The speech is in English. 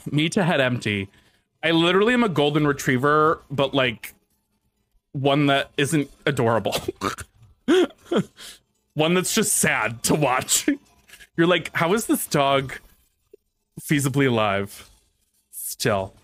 Me to head empty. I literally am a golden retriever, but like one that isn't adorable. One that's just sad to watch. You're like, how is this dog feasibly alive still?